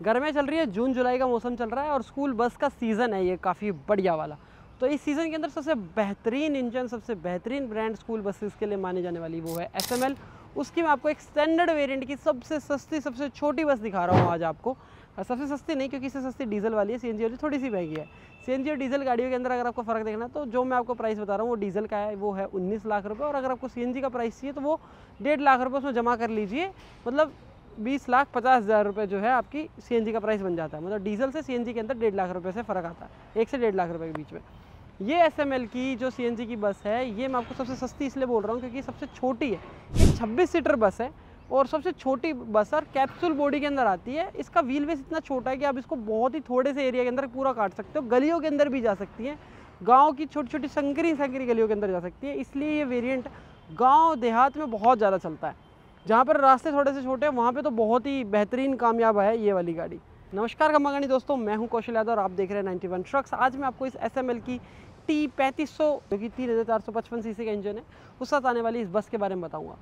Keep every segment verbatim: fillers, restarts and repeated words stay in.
गर्मियाँ चल रही है, जून जुलाई का मौसम चल रहा है और स्कूल बस का सीज़न है ये काफ़ी बढ़िया वाला। तो इस सीज़न के अंदर सबसे बेहतरीन इंजन, सबसे बेहतरीन ब्रांड स्कूल बसेस के लिए मानी जाने वाली वो है एस एम एल। उसकी मैं आपको एक स्टैंडर्ड वेरिएंट की सबसे सस्ती, सबसे छोटी बस दिखा रहा हूँ आज आपको। सबसे सस्ती नहीं, क्योंकि इससे सस्ती डीजल वाली है, सी एन जी वाली थोड़ी सी महंगी है। सी एन जी और डीजल गाड़ियों के अंदर अगर आपको फ़र्क देखना है तो जो मैं आपको प्राइस बता रहा हूँ वो डीजल का है, वो है उन्नीस लाख रुपये। और अगर आपको सी एन जी का प्राइस चाहिए तो वो डेढ़ लाख रुपये उसमें जमा कर लीजिए, मतलब बीस लाख पचास हज़ार रुपये जो है आपकी सी एन जी का प्राइस बन जाता है। मतलब डीजल से सी एन जी के अंदर डेढ़ लाख रुपये से फ़र्क आता है, एक से डेढ़ लाख रुपये के बीच में। ये एस एम एल की जो सी एन जी की बस है, ये मैं आपको सबसे सस्ती इसलिए बोल रहा हूँ क्योंकि सबसे छोटी है। ये छब्बीस सीटर बस है और सबसे छोटी बस और कैप्सूल बॉडी के अंदर आती है। इसका व्हील बेस इतना छोटा है कि आप इसको बहुत ही थोड़े से एरिया के अंदर पूरा काट सकते हो। गलियों के अंदर भी जा सकती है, गांव की छोटी छोटी संकरी संकरी गलियों के अंदर जा सकती है। इसलिए ये वेरिएंट गांव देहात में बहुत ज़्यादा चलता है। जहाँ पर रास्ते थोड़े से छोटे हैं वहाँ पे तो बहुत ही बेहतरीन कामयाब है ये वाली गाड़ी। नमस्कार खम्मागानी दोस्तों, मैं हूँ कौशल यादव और आप देख रहे हैं नाइन्टी वन ट्रक्स। आज मैं आपको इस एस एम एल की टी पैंतीस सौ जो कि तीन हज़ार चार सौ पचपन सी सी का इंजन है उस साथ आने वाली इस बस के बारे में बताऊँगा।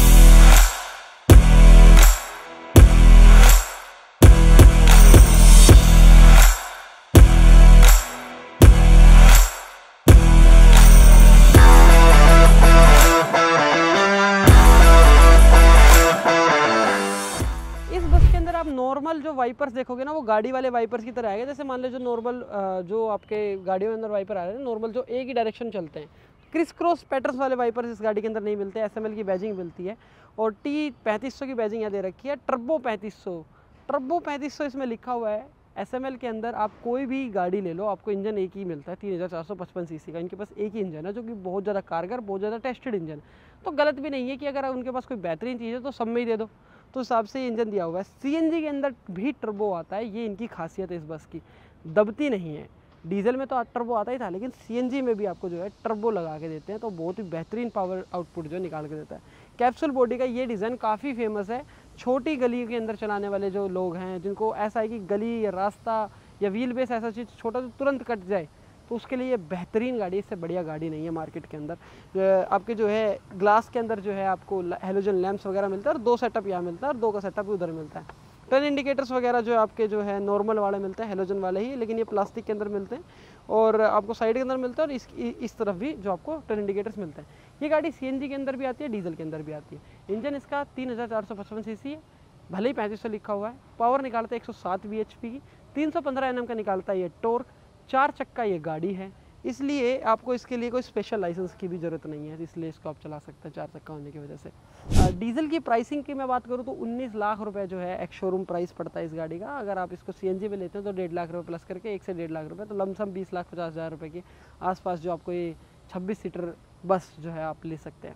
आप नॉर्मल जो वाइपर्स देखोगे ना वो गाड़ी वाले वाइपर्स की तरह आएगा। जैसे मान लो जो नॉर्मल जो आपके गाड़ियों के अंदर वाइपर आ रहे हैं नॉर्मल, जो एक ही डायरेक्शन चलते हैं, क्रिस क्रॉस पैटर्स वाले वाइपर्स इस गाड़ी के अंदर नहीं मिलते। एस एम एल की बैजिंग मिलती है और टी पैंतीस सौ की बैजिंग यहाँ दे रखी है, टर्बो पैंतीस सौ। टर्बो पैंतीस सौ इसमें लिखा हुआ है। एस एम एल के अंदर आप कोई भी गाड़ी ले लो, आपको इंजन एक ही मिलता है, तीन हज़ार चार सौ पचपन सी सी का। इनके पास एक ही इंजन है जो कि बहुत ज़्यादा कारगर, बहुत ज़्यादा टेस्टेड इंजन है। तो गलत भी नहीं है कि अगर उनके पास कोई बेहतरीन चीज़ है तो सब में ही दे दो, तो हिसाब से ये इंजन दिया हुआ है। सी एन जी के अंदर भी टर्बो आता है, ये इनकी खासियत है इस बस की, दबती नहीं है। डीजल में तो टर्बो आता ही था, लेकिन सी एन जी में भी आपको जो है टर्बो लगा के देते हैं, तो बहुत ही बेहतरीन पावर आउटपुट जो निकाल के देता है। कैप्सूल बॉडी का ये डिज़ाइन काफ़ी फेमस है। छोटी गली के अंदर चलाने वाले जो लोग हैं, जिनको ऐसा है कि गली या रास्ता या व्हील बेस ऐसा चीज़ छोटा तो तुरंत कट जाए, तो उसके लिए ये बेहतरीन गाड़ी, इससे बढ़िया गाड़ी नहीं है मार्केट के अंदर। आपके जो है ग्लास के अंदर जो है आपको हेलोजन लैंप्स वगैरह मिलता है और दो सेटअप यहाँ मिलता है और दो का सेटअप उधर मिलता है। टर्न इंडिकेटर्स वगैरह जो आपके जो है नॉर्मल वाले मिलते हैं, हेलोजन वाले ही, लेकिन ये प्लास्टिक के अंदर मिलते हैं और आपको साइड के अंदर मिलता है और इस इस तरफ भी जो आपको टर्न इंडिकेटर्स मिलते हैं। ये गाड़ी सी एन जी के अंदर भी आती है, डीजल के अंदर भी आती है। इंजन इसका तीन हज़ार चार सौ पचपन सी सी है, भले ही पैंतीस सौ लिखा हुआ है। पावर निकालता है एक सौ सात बी एच पी की, तीन सौ पंद्रह एन एम का निकालता है ये टॉर्क। चार चक्का ये गाड़ी है, इसलिए आपको इसके लिए कोई स्पेशल लाइसेंस की भी ज़रूरत नहीं है, इसलिए इसको आप चला सकते हैं चार चक्का होने की वजह से। डीजल की प्राइसिंग की मैं बात करूँ तो उन्नीस लाख रुपए जो है एक शोरूम प्राइस पड़ता है इस गाड़ी का। अगर आप इसको सी एन जी में लेते हैं तो डेढ़ लाख रुपए प्लस करके एक से डेढ़ लाख रुपए, तो लमसम बीस लाख पचास हज़ार रुपये के आसपास जो आपको ये छब्बीस सीटर बस जो है आप ले सकते हैं।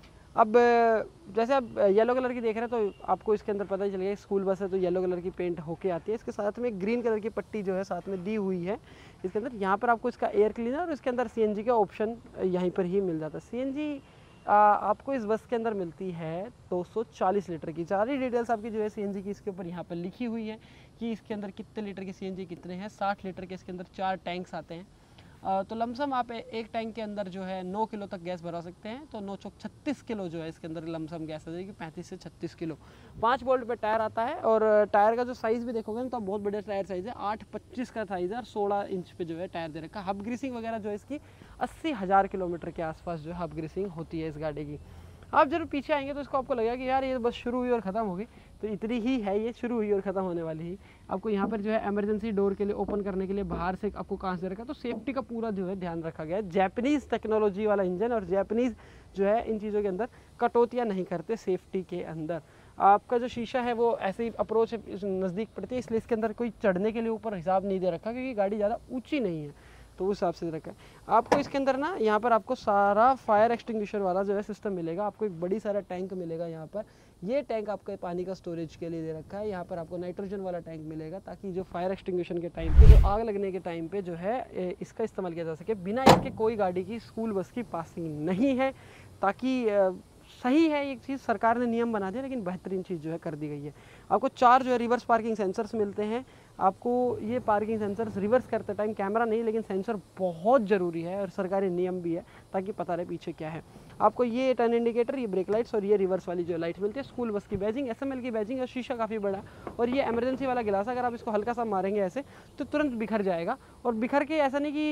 अब जैसे आप येलो कलर की देख रहे हैं तो आपको इसके अंदर पता ही चलेगा स्कूल बस है तो येलो कलर की पेंट होके आती है। इसके साथ में ग्रीन कलर की पट्टी जो है साथ में दी हुई है इसके अंदर। यहाँ पर आपको इसका एयर क्लीनर और इसके अंदर सी एन जी का ऑप्शन यहीं पर ही मिल जाता है। सी एन जी आपको इस बस के अंदर मिलती है दो सौ चालीस लीटर की। सारी डिटेल्स आपकी जो है सी एन जी की इसके ऊपर यहाँ पर लिखी हुई है कि इसके अंदर कितने लीटर की सी एन जी कितने हैं। साठ लीटर के इसके अंदर चार टैंक्स आते हैं, तो लमसम आप एक टैंक के अंदर जो है नौ किलो तक गैस भरा सकते हैं। तो नौ चौक छत्तीस किलो जो है इसके अंदर लमसम गैस आ जाएगी, पैंतीस से छत्तीस किलो। पाँच बोल्ट पे टायर आता है और टायर का जो साइज़ भी देखोगे ना तो बहुत बढ़िया टायर साइज़ है, आठ पच्चीस का साइज़ है और सोलह इंच पे जो है टायर दे रखा है। हब ग्रीसिंग वगैरह जो है इसकी अस्सी हज़ार किलोमीटर के आसपास जो है हब ग्रीसिंग होती है इस गाड़ी की। आप जरूर पीछे आएंगे तो इसको आपको लगेगा कि यार ये बस शुरू हुई और ख़त्म हो गई, तो इतनी ही है, ये शुरू हुई और ख़त्म होने वाली ही। आपको यहाँ पर जो है इमरजेंसी डोर के लिए ओपन करने के लिए बाहर से आपको कांच दे रखा है, तो सेफ्टी का पूरा जो है ध्यान रखा गया है। जैपनीज़ टेक्नोलॉजी वाला इंजन और जैपनीज़ जो है इन चीज़ों के अंदर कटौतियाँ नहीं करते सेफ्टी के अंदर। आपका जो शीशा है वो ऐसे ही अप्रोच नज़दीक पड़ती है, इसलिए इसके अंदर कोई चढ़ने के लिए ऊपर हिसाब नहीं दे रखा क्योंकि गाड़ी ज़्यादा ऊँची नहीं है, तो उस हिसाब से रखा है। आपको इसके अंदर ना यहाँ पर आपको सारा फायर एक्सटिंग्विशर वाला जो है सिस्टम मिलेगा। आपको एक बड़ी सारा टैंक मिलेगा यहाँ पर। ये टैंक आपका पानी का स्टोरेज के लिए दे रखा है। यहाँ पर आपको नाइट्रोजन वाला टैंक मिलेगा ताकि जो फायर एक्सटिंग्विशन के टाइम पे, जो आग लगने के टाइम पे जो है इसका इस्तेमाल किया जा सके। बिना इसके कोई गाड़ी की स्कूल बस की पासिंग नहीं है, ताकि सही है एक चीज़, सरकार ने नियम बना दिया लेकिन बेहतरीन चीज़ जो है कर दी गई है। आपको चार जो है रिवर्स पार्किंग सेंसर्स मिलते हैं। आपको ये पार्किंग सेंसर्स रिवर्स करते टाइम कैमरा नहीं लेकिन सेंसर बहुत ज़रूरी है और सरकारी नियम भी है ताकि पता रहे पीछे क्या है। आपको ये टर्न इंडिकेटर, ये ब्रेक लाइट्स और ये रिवर्स वाली जो लाइट्स मिलती है। स्कूल बस की बैजिंग, एसएमएल की बैजिंग और शीशा काफ़ी बड़ा। और ये इमरजेंसी वाला गिलास, अगर आप इसको हल्का सा मारेंगे ऐसे तो तुरंत बिखर जाएगा, और बिखर के ऐसा नहीं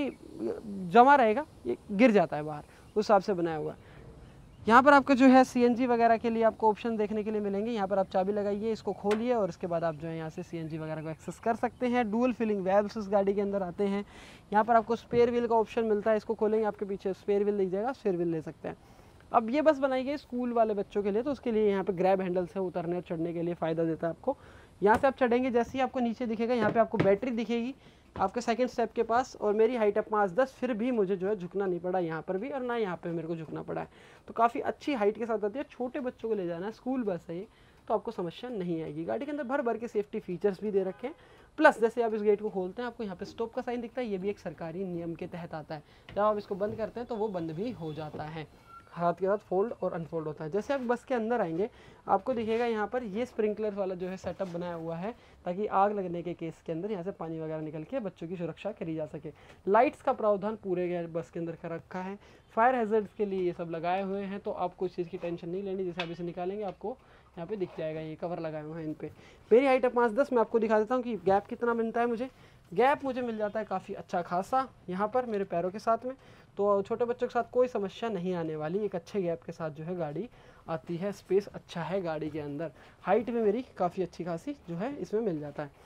कि जमा रहेगा, ये गिर जाता है बाहर, उस हिसाब से बनाया हुआ है। यहाँ पर आपको जो है सीएनजी वगैरह के लिए आपको ऑप्शन देखने के लिए मिलेंगे। यहाँ पर आप चाबी लगाइए, इसको खोलिए और उसके बाद आप जो है यहाँ से सीएनजी वगैरह को एक्सेस कर सकते हैं। डुअल फीलिंग वेल्व्स इस गाड़ी के अंदर आते हैं। यहाँ पर आपको स्पेयर व्हील का ऑप्शन मिलता है, इसको खोलेंगे आपके पीछे स्पेयर व्हील दिख जाएगा, स्पेयर व्हील ले सकते हैं। अब ये बस बनाई गई स्कूल वाले बच्चों के लिए, तो उसके लिए यहाँ पे ग्रैब हैंडल्स है, उतरने और चढ़ने के लिए फ़ायदा देता है आपको। यहाँ से आप चढ़ेंगे, जैसे ही आपको नीचे दिखेगा यहाँ पे आपको बैटरी दिखेगी आपके सेकंड स्टेप के पास। और मेरी हाइट है पाँच दस, फिर भी मुझे जो है झुकना नहीं पड़ा यहाँ पर भी, और ना यहाँ पे मेरे को झुकना पड़ा है। तो काफ़ी अच्छी हाइट के साथ आती है। छोटे बच्चों को ले जाना है, स्कूल बस है ये, तो आपको समस्या नहीं आएगी। गाड़ी के अंदर भर भर के सेफ्टी फीचर्स भी दे रखे हैं। प्लस जैसे आप इस गेट को खोलते हैं, आपको यहाँ पे स्टॉप का साइन दिखता है, ये भी एक सरकारी नियम के तहत आता है। जब आप इसको बंद करते हैं तो वो बंद भी हो जाता है, हाथ के साथ फोल्ड और अनफोल्ड होता है। जैसे आप बस के अंदर आएंगे आपको दिखेगा यहाँ पर ये स्प्रिंकलर वाला जो है सेटअप बनाया हुआ है, ताकि आग लगने के केस के अंदर यहाँ से पानी वगैरह निकल के बच्चों की सुरक्षा करी जा सके। लाइट्स का प्रावधान पूरे बस के अंदर कर रखा है। फायर हैजर्ड्स के लिए ये सब लगाए हुए हैं, तो आपको इस चीज़ की टेंशन नहीं लेनी। जैसे आप इसे निकालेंगे आपको यहाँ पे दिख जाएगा, ये कवर लगाए हुए हैं इन पे। मेरी हाइट है पाँच दस, मैं आपको दिखा देता हूँ कि गैप कितना मिलता है मुझे। गैप मुझे मिल जाता है काफ़ी अच्छा खासा यहाँ पर मेरे पैरों के साथ में, तो छोटे बच्चों के साथ कोई समस्या नहीं आने वाली। एक अच्छे गैप के साथ जो है गाड़ी आती है, स्पेस अच्छा है गाड़ी के अंदर। हाइट में मेरी काफ़ी अच्छी खासी जो है इसमें मिल जाता है।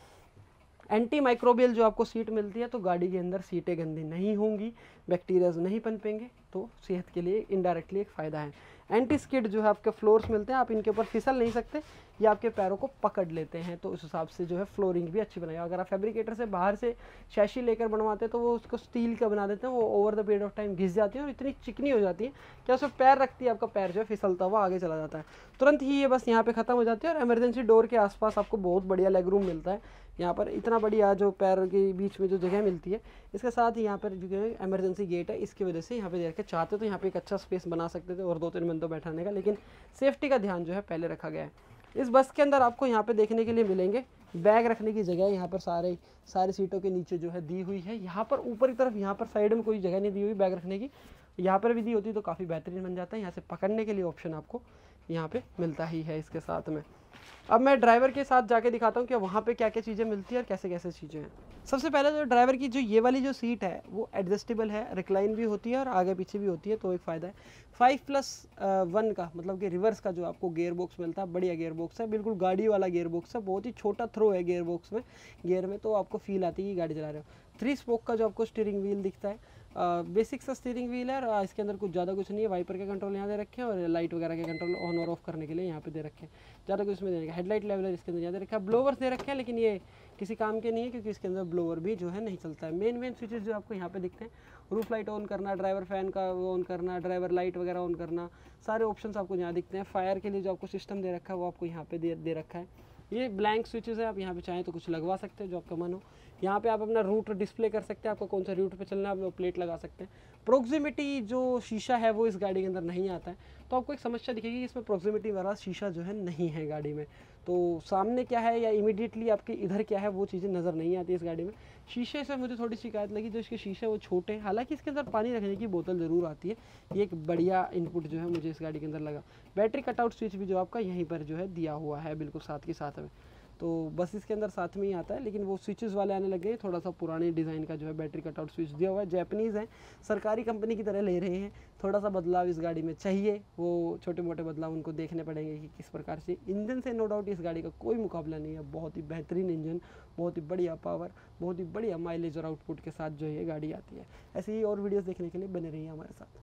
एंटी माइक्रोबियल जो आपको सीट मिलती है, तो गाड़ी के अंदर सीटें गंदी नहीं होंगी, बैक्टीरियाज नहीं पनपेंगे, तो सेहत के लिए इनडायरेक्टली एक फ़ायदा है। एंटी स्किड जो है आपके फ्लोर्स मिलते हैं, आप इनके ऊपर फिसल नहीं सकते, ये आपके पैरों को पकड़ लेते हैं, तो उस हिसाब से जो है फ्लोरिंग भी अच्छी बनाएगा। अगर आप फैब्रिकेटर से बाहर से शैशी लेकर बनवाते हैं तो वो उसको स्टील का बना देते हैं, वो over the period of time घिस जाती है और इतनी चिकनी हो जाती है कि उसमें पैर रखती है आपका पैर जो है फिसलता हुआ आगे चला जाता है, तुरंत ही ये बस यहाँ पे ख़त्म हो जाती है। और इमरजेंसी डोर के आसपास आपको बहुत बढ़िया लेग रूम मिलता है। यहाँ पर इतना बढ़िया जो पैर के बीच में जो जगह मिलती है, इसके साथ ही यहाँ पर जो है इमरजेंसी गेट है, इसकी वजह से यहाँ पे देख के चाहते तो यहाँ पे एक अच्छा स्पेस बना सकते थे और दो तीन बंदों बैठाने का, लेकिन सेफ्टी का ध्यान जो है पहले रखा गया है। इस बस के अंदर आपको यहाँ पे देखने के लिए मिलेंगे बैग रखने की जगह, यहाँ पर सारे सारी सीटों के नीचे जो है दी हुई है। यहाँ पर ऊपर की तरफ यहाँ पर साइड में कोई जगह नहीं दी हुई बैग रखने की, यहाँ पर भी दी होती तो काफ़ी बेहतरीन बन जाता है। यहाँ से पकड़ने के लिए ऑप्शन आपको यहाँ पे मिलता ही है इसके साथ में। अब मैं ड्राइवर के साथ जाके दिखाता हूँ कि वहाँ पे क्या क्या चीज़ें मिलती है और कैसे कैसे चीज़ें हैं। सबसे पहले जो ड्राइवर की जो ये वाली जो सीट है वो एडजस्टेबल है, रिक्लाइन भी होती है और आगे पीछे भी होती है, तो एक फ़ायदा है। फाइव प्लस वन का मतलब कि रिवर्स का जो आपको गेयर बॉक्स मिलता है, बढ़िया गेयर बॉक्स है, बिल्कुल गाड़ी वाला गेयर बॉक्स है, बहुत ही छोटा थ्रो है गेयर बॉक्स में, गेयर में, तो आपको फील आती है कि गाड़ी चला रहे हो। थ्री स्पोक का जो आपको स्टीयरिंग व्हील दिखता है, बेसिक सा स्टीयरिंग व्हील है, और इसके अंदर कुछ ज़्यादा कुछ नहीं है। वाइपर के कंट्रोल यहाँ दे रखे हैं और लाइट वगैरह के कंट्रोल ऑन और ऑफ करने के लिए यहाँ पे दे रखे हैं, ज़्यादा कुछ इसमें देने का। हेडलाइट लेवलर इसके अंदर यहाँ दे रखा है। ब्लोवर्स दे रखे हैं, लेकिन ये किसी काम के नहीं है क्योंकि इसके अंदर ब्लोवर भी जो है नहीं चलता है। मेन मेन स्विचेस जो आपको यहाँ पे दिखते हैं, रूफ लाइट ऑन करना, ड्राइवर फैन का ऑन करना, ड्राइवर लाइट वगैरह ऑन करना, सारे ऑप्शंस आपको यहाँ दिखते हैं। फायर के लिए जो आपको सिस्टम दे रखा है वो आपको यहाँ पे दे दे रखा है। ये ब्लैंक स्विचेस है, आप यहाँ पे चाहें तो कुछ लगवा सकते हैं जो आपका मन हो। यहाँ पे आप अपना रूट डिस्प्ले कर सकते हैं, आपको कौन सा रूट पे चलना है आप वो प्लेट लगा सकते हैं। प्रोक्सिमिटी जो शीशा है वो इस गाड़ी के अंदर नहीं आता है, तो आपको एक समस्या दिखेगी कि इसमें प्रोक्सिमिटी वाला शीशा जो है नहीं है गाड़ी में, तो सामने क्या है या इमीडिएटली आपके इधर क्या है वो चीज़ें नज़र नहीं आती इस गाड़ी में। शीशे से मुझे थोड़ी शिकायत लगी, जो इसके शीशे वो छोटे हैं, हालांकि इसके अंदर पानी रखने की बोतल ज़रूर आती है, ये एक बढ़िया इनपुट जो है मुझे इस गाड़ी के अंदर लगा। बैटरी कटआउट स्विच भी जो आपका यहीं पर जो है दिया हुआ है बिल्कुल साथ के साथ में, तो बस इसके अंदर साथ में ही आता है, लेकिन वो स्विचेस वाले आने लगे, थोड़ा सा पुराने डिज़ाइन का जो है बैटरी कटआउट स्विच दिया हुआ है। जैपनीज़ है, सरकारी कंपनी की तरह ले रहे हैं, थोड़ा सा बदलाव इस गाड़ी में चाहिए, वो छोटे मोटे बदलाव उनको देखने पड़ेंगे कि किस प्रकार से। इंजन से नो डाउट इस गाड़ी का कोई मुकाबला नहीं है, बहुत ही बेहतरीन इंजन, बहुत ही बढ़िया पावर, बहुत ही बढ़िया माइलेज और आउटपुट के साथ जो ये गाड़ी आती है। ऐसे ही और वीडियोज़ देखने के लिए बने रहिए हमारे साथ।